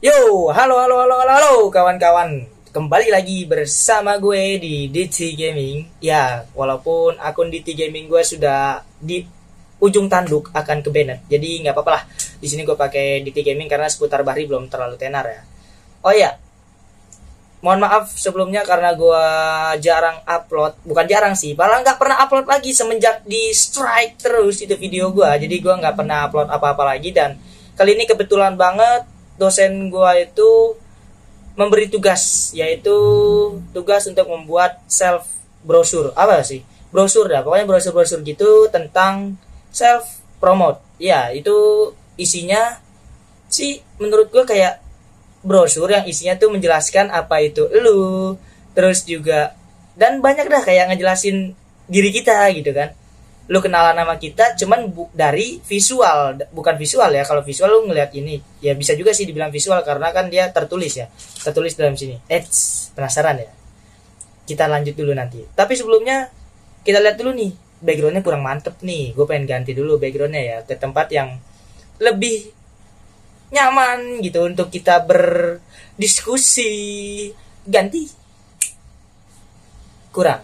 Yo, halo halo halo halo halo kawan-kawan. Kembali lagi bersama gue di DT Gaming. Ya, walaupun akun DT Gaming gue sudah di ujung tanduk akan ke banned. Jadi nggak apa-apa lah. Di sini gue pakai DT Gaming karena seputar Bahri belum terlalu tenar ya. Oh ya, mohon maaf sebelumnya karena gue jarang upload. Bukan jarang sih, malah nggak pernah upload lagi semenjak di strike terus itu video gue. Jadi gue nggak pernah upload apa-apa lagi. Dan kali ini kebetulan banget dosen gua itu memberi tugas, yaitu tugas untuk membuat self brosur. Apa sih? Brosur dah, pokoknya brosur-brosur gitu tentang self promote. Ya, itu isinya sih menurut gua kayak brosur yang isinya tuh menjelaskan apa itu elu, terus juga dan banyak dah kayak ngejelasin diri kita gitu kan. Lu kenalan nama kita cuman dari visual, bukan visual ya. Kalau visual lu ngeliat ini ya bisa juga sih dibilang visual karena kan dia tertulis ya, tertulis dalam sini. Penasaran ya? Kita lanjut dulu nanti, tapi sebelumnya kita lihat dulu nih backgroundnya kurang mantep nih. Gue pengen ganti dulu backgroundnya ya ke tempat yang lebih nyaman gitu untuk kita berdiskusi. Ganti. Kurang.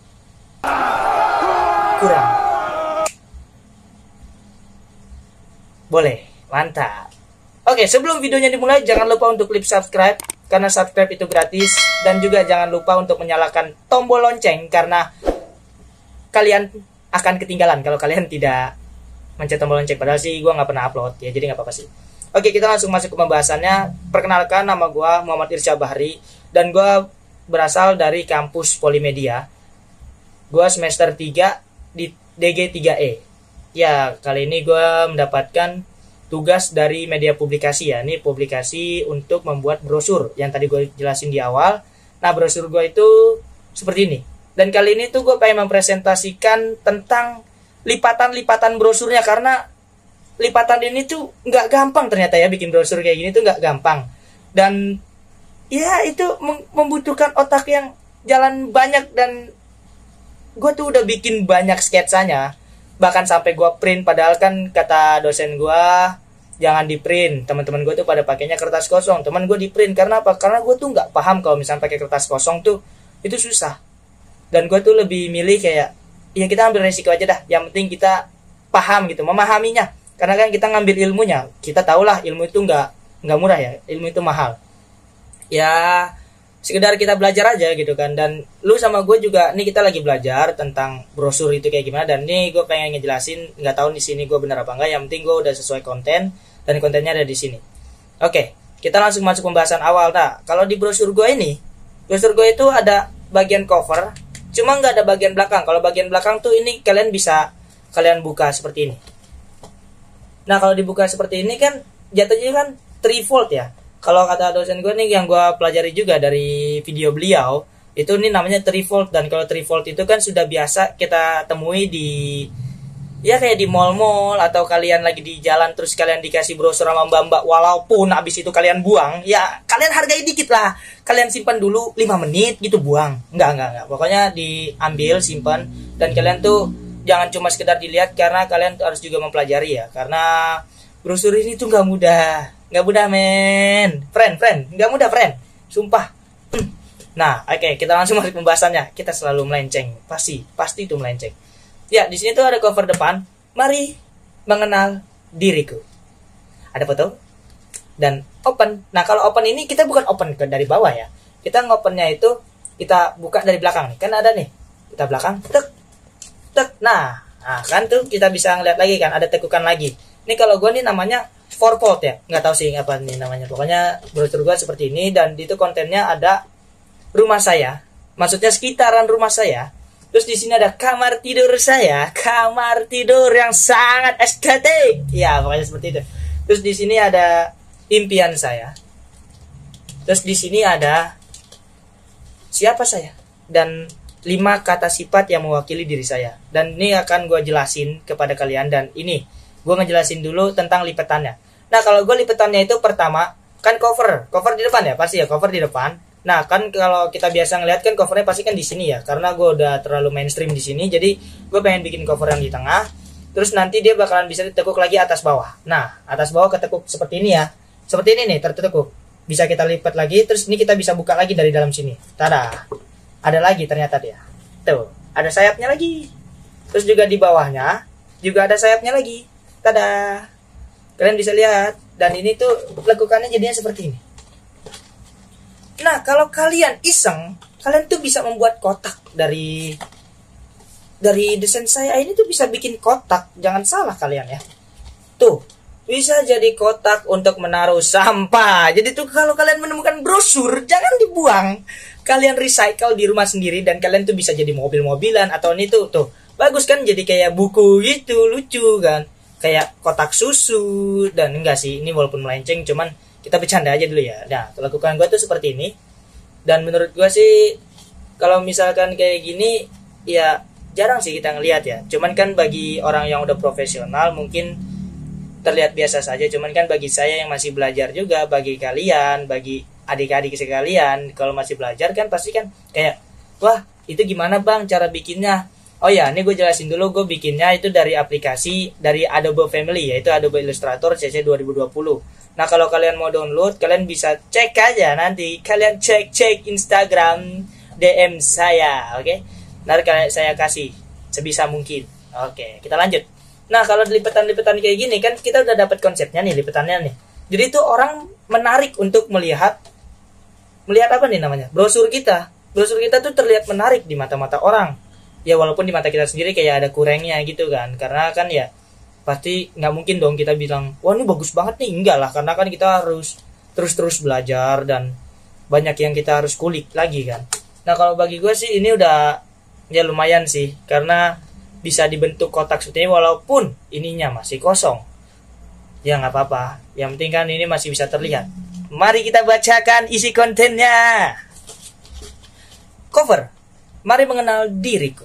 Boleh, mantap. Oke, sebelum videonya dimulai, jangan lupa untuk klik subscribe, karena subscribe itu gratis. Dan juga jangan lupa untuk menyalakan tombol lonceng, karena kalian akan ketinggalan kalau kalian tidak mencet tombol lonceng. Padahal sih gue nggak pernah upload, ya jadi nggak apa-apa sih. Oke, kita langsung masuk ke pembahasannya. Perkenalkan, nama gue Muhammad Irsya Bahri, dan gue berasal dari kampus Polimedia. Gue semester 3 di DG3E. Ya, kali ini gue mendapatkan tugas dari media publikasi ya. Ini publikasi untuk membuat brosur yang tadi gue jelasin di awal. Nah, brosur gue itu seperti ini. Dan kali ini tuh gue pengen mempresentasikan tentang lipatan-lipatan brosurnya. Karena lipatan ini tuh nggak gampang ternyata ya. Bikin brosur kayak gini tuh nggak gampang. Dan ya itu membutuhkan otak yang jalan banyak. Dan gue tuh udah bikin banyak sketsanya. Bahkan sampai gue print, padahal kan kata dosen gue jangan di print. Teman-teman gue tuh pada pakainya kertas kosong, teman gue di print. Karena apa? Karena gue tuh nggak paham kalau misalnya pakai kertas kosong tuh itu susah. Dan gue tuh lebih milih kayak ya kita ambil resiko aja dah, yang penting kita paham gitu, memahaminya. Karena kan kita ngambil ilmunya, kita tahulah ilmu itu nggak murah ya, ilmu itu mahal ya. Sekedar kita belajar aja gitu kan. Dan lu sama gue juga nih kita lagi belajar tentang brosur itu kayak gimana. Dan nih gue pengen ngejelasin, nggak tahu di sini gue bener apa enggak. Yang penting gue udah sesuai konten dan kontennya ada di sini. Oke, kita langsung masuk pembahasan awal. Nah, kalau di brosur gue ini, brosur gue itu ada bagian cover, cuma nggak ada bagian belakang. Kalau bagian belakang tuh ini kalian bisa kalian buka seperti ini. Nah, kalau dibuka seperti ini kan jatuhnya kan trifold ya. Kalau kata dosen gue nih yang gue pelajari juga dari video beliau, itu nih namanya trifold. Dan kalau trifold itu kan sudah biasa kita temui di ya kayak di mall-mall, atau kalian lagi di jalan terus kalian dikasih brosur sama mbak-mbak, walaupun habis itu kalian buang, ya kalian hargai dikit lah. Kalian simpan dulu 5 menit gitu, buang. Enggak. Pokoknya diambil, simpan, dan kalian tuh jangan cuma sekedar dilihat, karena kalian tuh harus juga mempelajari ya. Karena brosur ini tuh nggak mudah men, friend, nggak mudah friend, sumpah. Nah, oke, kita langsung masuk pembahasannya. Kita selalu melenceng, pasti itu melenceng. Ya, di sini tuh ada cover depan. Mari mengenal diriku. Ada foto dan open. Nah, kalau open ini kita bukan open dari bawah ya. Kita ngopennya itu kita buka dari belakang nih. Kan ada nih, kita belakang, tek. Nah, kan tuh kita bisa ngeliat lagi kan, ada tekukan lagi. Ini kalau gue nih namanya fourfold ya, nggak tahu sih apa nih namanya. Pokoknya brosur gue seperti ini, dan itu kontennya ada rumah saya, maksudnya sekitaran rumah saya. Terus di sini ada kamar tidur saya, kamar tidur yang sangat estetik, ya pokoknya seperti itu. Terus di sini ada impian saya. Terus di sini ada siapa saya dan 5 kata sifat yang mewakili diri saya. Dan ini akan gue jelasin kepada kalian. Dan ini gue ngejelasin dulu tentang lipetannya. Nah, kalau gue lipetannya itu pertama kan cover di depan ya, pasti ya cover di depan. Nah, kan kalau kita biasa ngeliat kan covernya pasti kan di sini ya, karena gue udah terlalu mainstream di sini, jadi gue pengen bikin cover yang di tengah. Terus nanti dia bakalan bisa ditekuk lagi atas bawah. Nah, atas bawah ketekuk seperti ini ya, seperti ini nih tertekuk. bisa kita lipat lagi, terus ini kita bisa buka lagi dari dalam sini. Tada, ada lagi ternyata dia. Tuh, ada sayapnya lagi. Terus juga di bawahnya juga ada sayapnya lagi. Tada, kalian bisa lihat. Dan ini tuh lekukannya jadinya seperti ini. Nah, kalau kalian iseng, kalian tuh bisa membuat kotak dari desain saya ini tuh bisa bikin kotak. Jangan salah kalian ya. Tuh, bisa jadi kotak untuk menaruh sampah. Jadi tuh kalau kalian menemukan brosur, jangan dibuang. Kalian recycle di rumah sendiri dan kalian tuh bisa jadi mobil-mobilan atau ini tuh bagus kan, jadi kayak buku gitu, lucu kan. Kayak kotak susu. Dan enggak sih, ini walaupun melenceng cuman kita bercanda aja dulu ya. Nah, lakukan gue tuh seperti ini. Dan menurut gue sih kalau misalkan kayak gini ya jarang sih kita ngelihat ya. Cuman kan bagi orang yang udah profesional mungkin terlihat biasa saja. Cuman kan bagi saya yang masih belajar juga, bagi kalian, bagi adik-adik sekalian, kalau masih belajar kan pasti kan kayak, wah itu gimana bang cara bikinnya? Oh ya, ini gue jelasin dulu. Gue bikinnya itu dari aplikasi dari Adobe Family, yaitu Adobe Illustrator CC 2020. Nah, kalau kalian mau download, kalian bisa cek aja nanti. Kalian cek Instagram DM saya, oke? Nanti saya kasih sebisa mungkin. Oke, kita lanjut. Nah, kalau lipetan-lipetan kayak gini kan kita udah dapat konsepnya nih, lipetannya nih. Jadi itu orang menarik untuk melihat apa nih namanya? Brosur kita. Brosur kita tuh terlihat menarik di mata-mata orang. Ya walaupun di mata kita sendiri kayak ada kurangnya gitu kan. Karena kan ya pasti nggak mungkin dong kita bilang, wah ini bagus banget nih. Enggak lah, karena kan kita harus terus belajar dan banyak yang kita harus kulik lagi kan. Nah, kalau bagi gue sih ini udah ya lumayan sih, karena bisa dibentuk kotak seperti ini walaupun ininya masih kosong. Ya nggak apa-apa, yang penting kan ini masih bisa terlihat. Mari kita bacakan isi kontennya. Cover, mari mengenal diriku.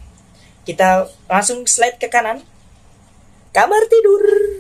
Kita langsung slide ke kanan. Kamar tidur.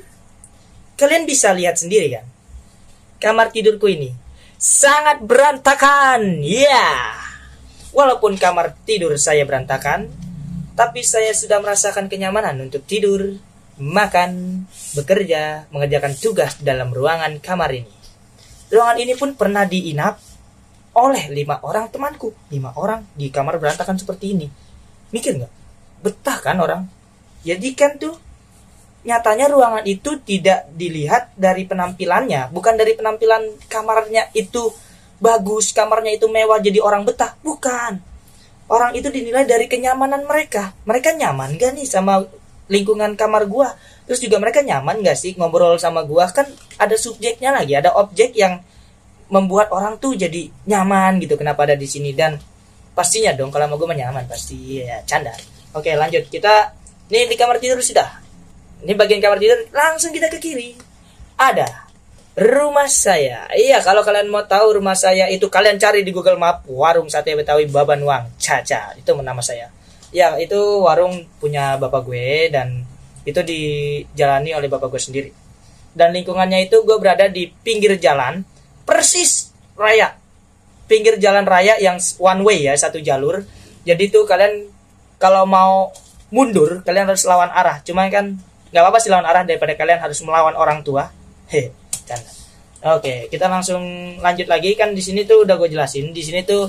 Kalian bisa lihat sendiri kan, kamar tidurku ini sangat berantakan. Ya, walaupun kamar tidur saya berantakan, tapi saya sudah merasakan kenyamanan untuk tidur, makan, bekerja, mengerjakan tugas dalam ruangan kamar ini. Ruangan ini pun pernah diinap oleh 5 orang temanku. 5 orang di kamar berantakan seperti ini. Mikir nggak? Betah kan orang? Jadi kan tuh nyatanya ruangan itu tidak dilihat dari penampilannya. Bukan dari penampilan kamarnya itu bagus, kamarnya itu mewah jadi orang betah. Bukan. Orang itu dinilai dari kenyamanan mereka. Mereka nyaman gak nih sama lingkungan kamar gua? Terus juga mereka nyaman gak sih ngobrol sama gua? Kan ada subjeknya lagi, ada objek yang membuat orang tuh jadi nyaman gitu. Kenapa ada di sini? Dan pastinya dong kalau mau gua nyaman pasti ya canda. Oke, lanjut. Kita nih di kamar tidur sudah. Ini bagian kamar tidur, langsung kita ke kiri. Ada rumah saya. Iya, kalau kalian mau tahu rumah saya itu kalian cari di Google Map, Warung Sate Betawi Babanuang Caca. Itu nama saya. Ya, itu warung punya bapak gue dan itu dijalani oleh bapak gue sendiri. Dan lingkungannya itu gue berada di pinggir jalan, persis raya. Pinggir jalan raya yang one way ya, satu jalur. Jadi tuh kalian kalau mau mundur, kalian harus lawan arah. Cuma kan nggak apa-apa sih lawan arah daripada kalian harus melawan orang tua. Canda. Oke, kita langsung lanjut lagi. Kan di sini tuh udah gue jelasin. Di sini tuh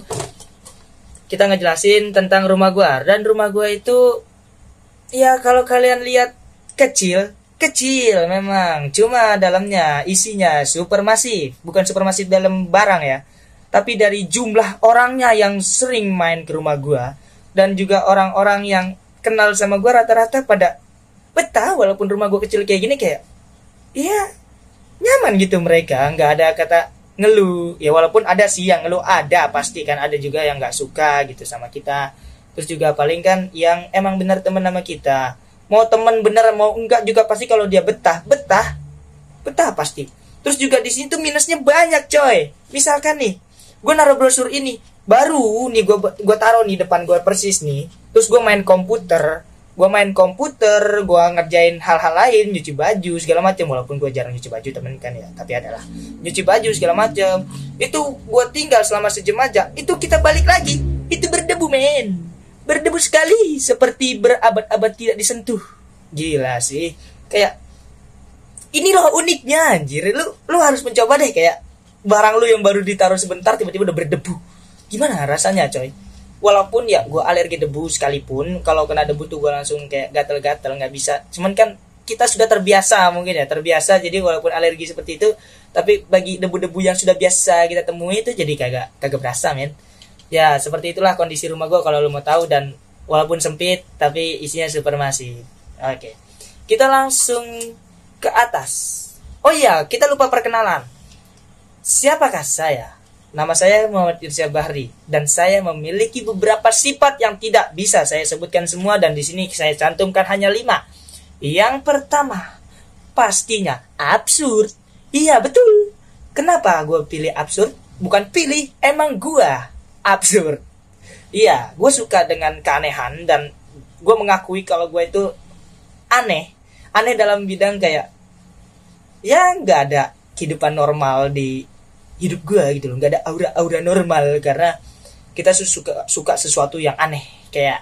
kita ngejelasin tentang rumah gue. Dan rumah gue itu ya kalau kalian lihat kecil memang. Cuma dalamnya isinya supermasif. Bukan supermasif dalam barang ya, tapi dari jumlah orangnya yang sering main ke rumah gue dan juga orang-orang yang kenal sama gue rata-rata pada betah walaupun rumah gue kecil kayak gini, kayak iya nyaman gitu mereka, nggak ada kata ngeluh ya. Walaupun ada sih yang ngeluh, ada pasti kan, ada juga yang nggak suka gitu sama kita. Terus juga paling kan yang emang benar teman sama kita, mau teman bener mau enggak juga pasti kalau dia betah pasti. Terus juga di sini tuh minusnya banyak coy. Misalkan nih gue naruh brosur ini baru nih, gue taruh nih depan gue persis nih, terus gue main komputer, gue ngerjain hal-hal lain, nyuci baju segala macam. Walaupun gue jarang nyuci baju temen kan ya, tapi adalah nyuci baju segala macam. Itu gue tinggal selama sejam aja, itu kita balik lagi, itu berdebu men, berdebu sekali, seperti berabad-abad tidak disentuh. Gila sih, kayak ini loh uniknya anjir. Lu harus mencoba deh, kayak barang lu yang baru ditaruh sebentar tiba-tiba udah berdebu. Gimana rasanya coy? Walaupun ya gue alergi debu sekalipun, kalau kena debu tuh gue langsung kayak gatel-gatel, nggak bisa. Cuman kan kita sudah terbiasa mungkin ya, terbiasa, jadi walaupun alergi seperti itu, tapi bagi debu-debu yang sudah biasa kita temui itu jadi kagak berasa men. Ya seperti itulah kondisi rumah gue kalau lu mau tahu, dan walaupun sempit tapi isinya super masif. Oke, kita langsung ke atas. Oh iya, kita lupa perkenalan. Siapakah saya? Nama saya Muhammad Irsya Bahri, dan saya memiliki beberapa sifat yang tidak bisa saya sebutkan semua, dan di sini saya cantumkan hanya 5. Yang pertama, pastinya absurd. Iya betul. Kenapa gue pilih absurd? Bukan pilih, emang gue absurd. Iya, gue suka dengan keanehan, dan gue mengakui kalau gue itu aneh. Aneh dalam bidang kayak, ya nggak ada kehidupan normal di hidup gue gitu loh. Nggak ada aura normal, karena kita suka sesuatu yang aneh. Kayak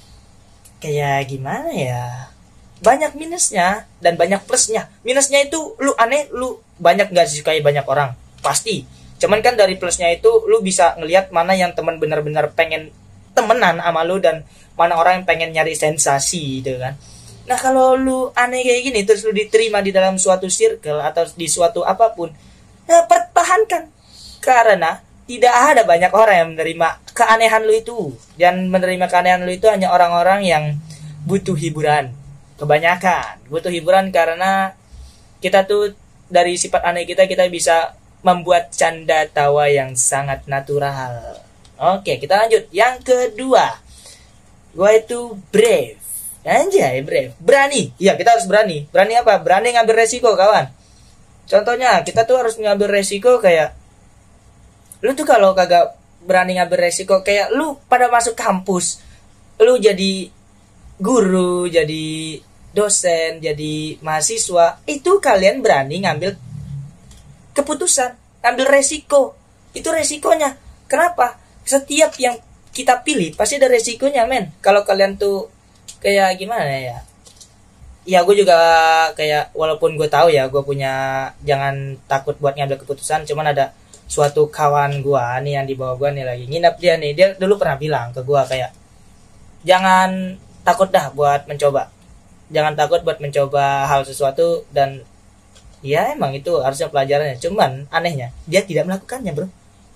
gimana ya, banyak minusnya dan banyak plusnya. Minusnya itu lu aneh, lu banyak gak disukai banyak orang, pasti. Cuman kan dari plusnya itu lu bisa ngelihat mana yang teman benar-benar pengen temenan sama lu, dan mana orang yang pengen nyari sensasi gitu kan. Nah kalau lu aneh kayak gini terus lu diterima di dalam suatu circle atau di suatu apapun, nah pertahankan, karena tidak ada banyak orang yang menerima keanehan lu itu. Dan menerima keanehan lu itu hanya orang-orang yang butuh hiburan. Kebanyakan butuh hiburan, karena kita tuh dari sifat aneh kita bisa membuat canda tawa yang sangat natural. Oke, kita lanjut. Yang kedua, gue itu brave. Anjay, brave, berani. Iya, kita harus berani. Berani apa? Berani ngambil resiko, kawan. Contohnya, kita tuh harus ngambil resiko. Kayak lu tuh kalau kagak berani ngambil resiko, kayak lu pada masuk kampus, lu jadi guru, jadi dosen, jadi mahasiswa, itu kalian berani ngambil keputusan, ngambil resiko. Itu resikonya. Kenapa? Setiap yang kita pilih pasti ada resikonya, men. Kalau kalian tuh kayak gimana ya? Ya gue juga kayak, walaupun gue tahu ya, gue punya jangan takut buat ngambil keputusan. Cuman ada suatu kawan gue nih yang di bawah gue nih lagi nginap dia nih. Dia dulu pernah bilang ke gue kayak, jangan takut dah buat mencoba. Jangan takut buat mencoba hal sesuatu, dan ya emang itu harusnya pelajarannya. Cuman anehnya dia tidak melakukannya, bro.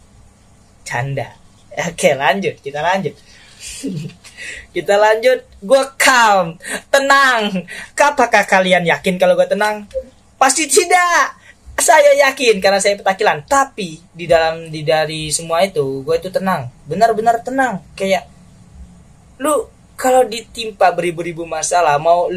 Canda. Oke, lanjut. Kita lanjut. Kita lanjut. Gue calm, tenang. Apakah kalian yakin kalau gue tenang? Pasti tidak. Saya yakin karena saya petakilan. Tapi dari semua itu, gue itu tenang. Benar-benar tenang. Kayak lu kalau ditimpa beribu-ribu masalah, mau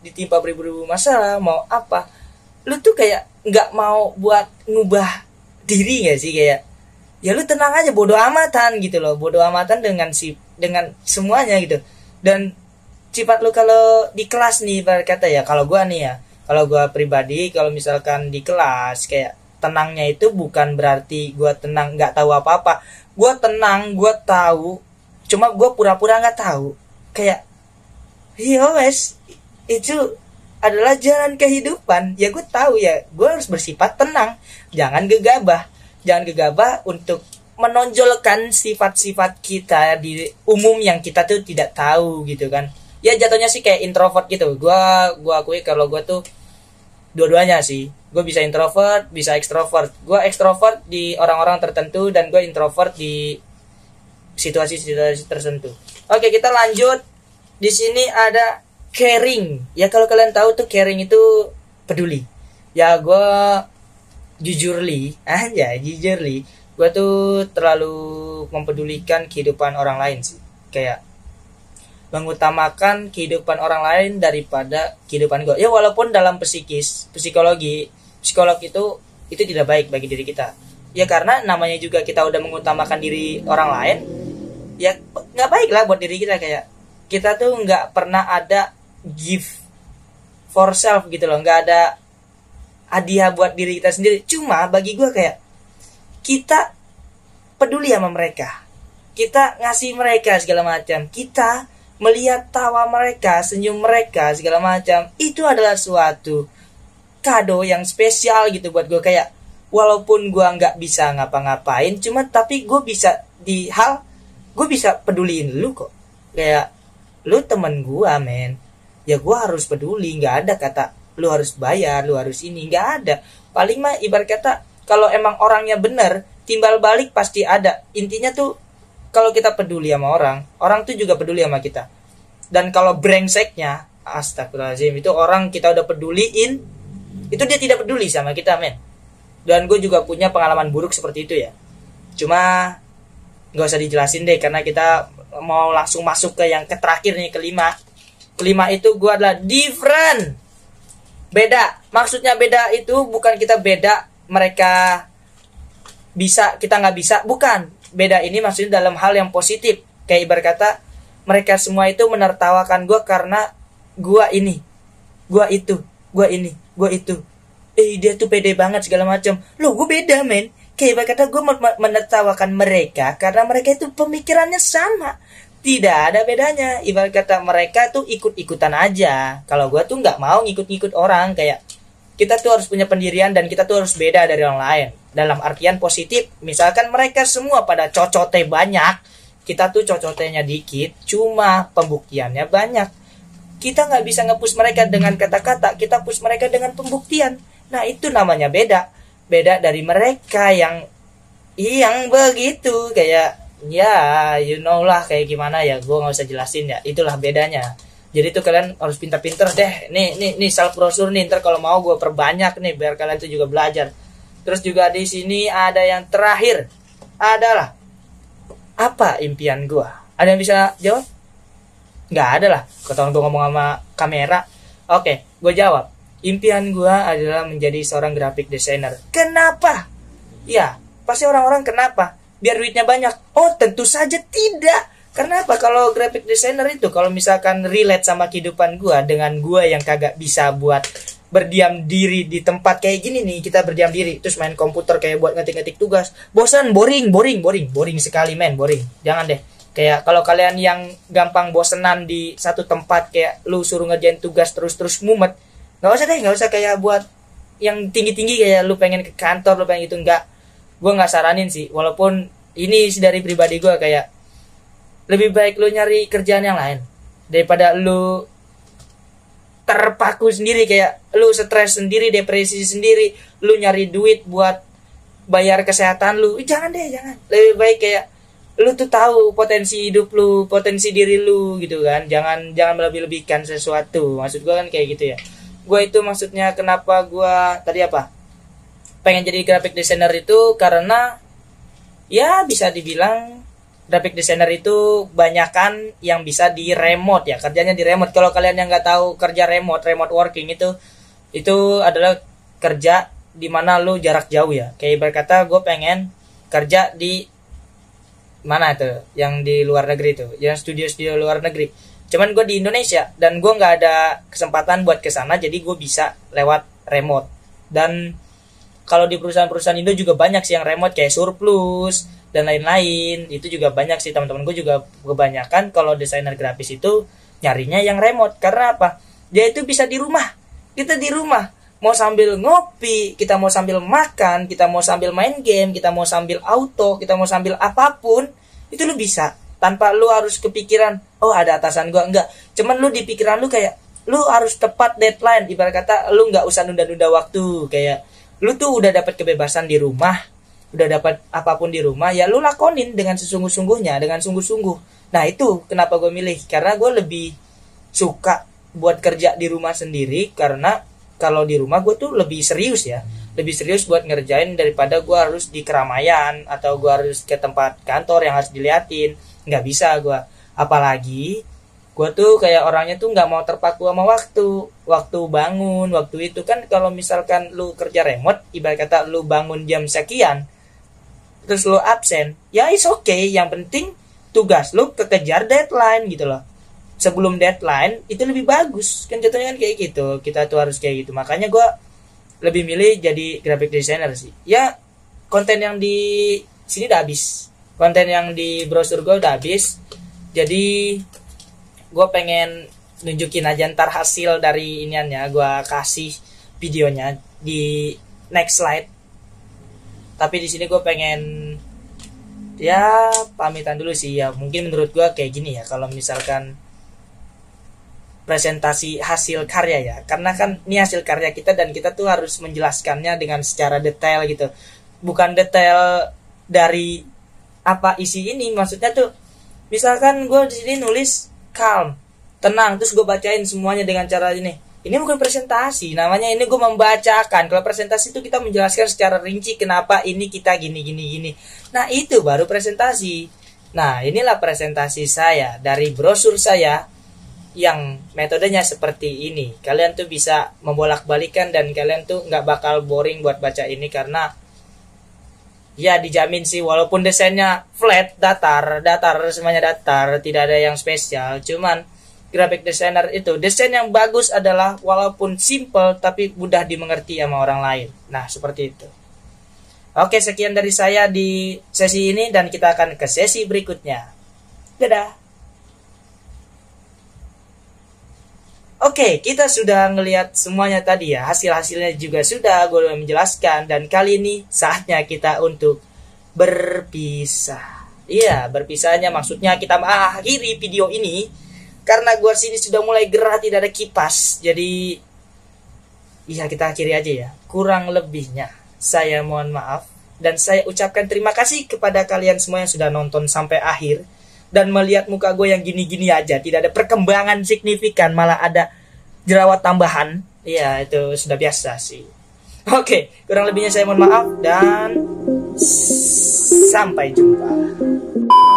apa, lu tuh kayak nggak mau buat ngubah diri nggak sih? Kayak ya lu tenang aja, bodo amatan gitu loh, bodo amatan dengan semuanya gitu. Dan sifat lu kalau di kelas nih, berkata ya, kalau gua nih ya, kalau gua pribadi, kalau misalkan di kelas kayak tenangnya itu bukan berarti gua tenang nggak tahu apa-apa. Gua tenang, gua tahu, cuma gua pura-pura nggak tahu. Kayak ya wes, itu adalah jalan kehidupan. Ya gue tahu ya, gue harus bersifat tenang. Jangan gegabah untuk menonjolkan sifat-sifat kita di umum yang kita tuh tidak tahu gitu kan. Ya jatuhnya sih kayak introvert gitu. Gue akui kalau gue tuh dua-duanya sih. Gue bisa introvert, bisa ekstrovert. Gue ekstrovert di orang-orang tertentu, dan gue introvert di situasi-situasi tertentu. Oke, kita lanjut. Di sini ada caring. Ya kalau kalian tahu tuh caring itu peduli. Ya gue jujurly, gue tuh terlalu mempedulikan kehidupan orang lain sih. Kayak mengutamakan kehidupan orang lain daripada kehidupan gue. Ya walaupun dalam psikolog itu tidak baik bagi diri kita. Ya karena namanya juga kita udah mengutamakan diri orang lain, ya nggak baik lah buat diri kita. Kayak kita tuh nggak pernah ada give for self gitu loh, nggak ada hadiah buat diri kita sendiri. Cuma bagi gue kayak kita peduli sama mereka, kita ngasih mereka segala macam, kita melihat tawa mereka, senyum mereka segala macam, itu adalah suatu kado yang spesial gitu buat gue. Kayak walaupun gue nggak bisa ngapa-ngapain, cuma tapi gue bisa gue bisa peduliin lu kok. Kayak lu temen gue, men, ya gue harus peduli. Nggak ada kata lu harus bayar, lu harus ini, nggak ada. Paling mah ibarat kata kalau emang orangnya bener, timbal balik pasti ada. Intinya tuh kalau kita peduli sama orang, orang tuh juga peduli sama kita. Dan kalau brengseknya, astagfirullahaladzim, itu orang kita udah peduliin, itu dia tidak peduli sama kita, men. Dan gue juga punya pengalaman buruk seperti itu ya. Cuma nggak usah dijelasin deh, karena kita mau langsung masuk ke yang terakhir nih, kelima. Kelima itu gue adalah different, beda. Maksudnya beda itu bukan kita beda, mereka bisa kita nggak bisa, bukan. Beda ini maksudnya dalam hal yang positif. Kayak ibarat kata mereka semua itu menertawakan gue karena gue ini, gue itu, gue ini, gue itu. Dia tuh pede banget segala macam. Loh, gue beda, men. Kayak kata gue menertawakan mereka karena mereka itu pemikirannya sama. Tidak ada bedanya. Ibarat kata mereka tuh ikut-ikutan aja. Kalau gue tuh nggak mau ngikut-ngikut orang. Kayak kita tuh harus punya pendirian dan kita tuh harus beda dari orang lain. Dalam artian positif. Misalkan mereka semua pada cocote banyak, kita tuh cocotenya dikit, cuma pembuktiannya banyak. Kita nggak bisa nge-push mereka dengan kata-kata, kita push mereka dengan pembuktian. Nah, itu namanya beda. Beda dari mereka yang begitu, kayak ya you know lah kayak gimana ya, gue nggak usah jelasin ya, itulah bedanya. Jadi tuh kalian harus pintar-pintar deh. Nih self brochure nih, ntar kalau mau gue perbanyak nih biar kalian tuh juga belajar. Terus juga di sini ada yang terakhir adalah apa impian gue? Ada yang bisa jawab? Nggak ada lah, ketahuan gue ngomong sama kamera. Oke, gue jawab. Impian gue adalah menjadi seorang graphic designer. Kenapa? Ya, pasti orang-orang kenapa? Biar duitnya banyak. Oh, tentu saja tidak. Kenapa? Kalau graphic designer itu, kalau misalkan relate sama kehidupan gue, dengan gue yang kagak bisa buat berdiam diri di tempat kayak gini nih, kita berdiam diri, terus main komputer kayak buat ngetik-ngetik tugas. Bosan, boring sekali, men, boring. Jangan deh. Kayak kalau kalian yang gampang bosenan di satu tempat, kayak lu suruh ngerjain tugas terus mumet, nggak usah kayak buat yang tinggi-tinggi kayak lu pengen ke kantor, lu pengen gitu, enggak. Gue nggak saranin sih, walaupun ini dari pribadi gue, kayak lebih baik lu nyari kerjaan yang lain daripada lu terpaku sendiri, kayak lu stres sendiri, depresi sendiri, lu nyari duit buat bayar kesehatan lu. Jangan deh, jangan. Lebih baik kayak lu tuh tahu potensi hidup lu, potensi diri lu gitu kan. Jangan melebih-lebihkan sesuatu. Maksud gue kan kayak gitu ya. Gue itu maksudnya kenapa gue tadi apa? Pengen jadi graphic designer itu karena ya bisa dibilang graphic designer itu banyakan yang bisa di remote ya, kerjanya di remote. Kalau kalian yang nggak tahu kerja remote working itu adalah kerja di mana lu jarak jauh ya. Kayak berkata gue pengen kerja di mana tuh, yang di luar negeri tuh, yang studio luar negeri. Cuman gue di Indonesia dan gue nggak ada kesempatan buat kesana, jadi gue bisa lewat remote. Dan kalau di perusahaan-perusahaan Indo juga banyak sih yang remote kayak Surplus dan lain-lain. Itu juga banyak sih, teman-teman gue juga kebanyakan kalau desainer grafis itu nyarinya yang remote. Karena apa? Dia itu bisa di rumah. Kita di rumah mau sambil ngopi, kita mau sambil makan, kita mau sambil main game, kita mau sambil auto, kita mau sambil apapun, itu lu bisa. Tanpa lu harus kepikiran, oh ada atasan gue, enggak. Cuman lu di pikiran lu kayak, lu harus tepat deadline. Ibarat kata, lu nggak usah nunda-nunda waktu. Kayak, lu tuh udah dapat kebebasan di rumah, udah dapat apapun di rumah, ya lu lakonin dengan sesungguh-sungguhnya, dengan sungguh-sungguh. Nah itu kenapa gue milih, karena gue lebih suka buat kerja di rumah sendiri, karena kalau di rumah gue tuh lebih serius ya, lebih serius buat ngerjain daripada gue harus di keramaian atau gue harus ke tempat kantor yang harus diliatin. Nggak bisa gue, apalagi gue tuh kayak orangnya tuh nggak mau terpaku sama waktu bangun, waktu itu kan. Kalau misalkan lu kerja remote, ibarat kata lu bangun jam sekian terus lu absen, ya is okay, yang penting tugas lu kekejar deadline gitu loh. Sebelum deadline itu lebih bagus kan, contohnya kan kayak gitu. Kita tuh harus kayak gitu. Makanya gue lebih milih jadi graphic designer sih. Ya konten yang di sini udah habis, konten yang di brosur gue udah habis. Jadi gue pengen nunjukin aja ntar hasil dari iniannya, gue kasih videonya di next slide. Tapi di sini gue pengen ya pamitan dulu sih ya. Mungkin menurut gue kayak gini ya, kalau misalkan presentasi hasil karya ya, karena kan ini hasil karya kita dan kita tuh harus menjelaskannya dengan secara detail gitu, bukan detail dari apa isi ini. Maksudnya tuh misalkan gue di sini nulis calm, tenang, terus gue bacain semuanya dengan cara ini bukan presentasi namanya, ini gue membacakan. Kalau presentasi itu kita menjelaskan secara rinci kenapa ini kita gini gini gini, nah itu baru presentasi. Nah inilah presentasi saya dari brosur saya yang metodenya seperti ini. Kalian tuh bisa membolak-balikan dan kalian tuh nggak bakal boring buat baca ini, karena ya dijamin sih, walaupun desainnya flat, datar semuanya datar, tidak ada yang spesial. Cuman graphic designer itu desain yang bagus adalah walaupun simple tapi mudah dimengerti sama orang lain. Nah seperti itu. Oke, sekian dari saya di sesi ini dan kita akan ke sesi berikutnya. Dadah. Oke, kita sudah ngelihat semuanya tadi ya. Hasil-hasilnya juga sudah gue menjelaskan. Dan kali ini saatnya kita untuk berpisah. Iya, berpisahnya maksudnya kita mengakhiri video ini. Karena gue sini sudah mulai gerah, tidak ada kipas. Jadi, iya kita akhiri aja ya. Kurang lebihnya, saya mohon maaf. Dan saya ucapkan terima kasih kepada kalian semua yang sudah nonton sampai akhir. Dan melihat muka gue yang gini-gini aja, tidak ada perkembangan signifikan, malah ada jerawat tambahan. Iya, itu sudah biasa sih. Oke, kurang lebihnya saya mohon maaf dan sampai jumpa.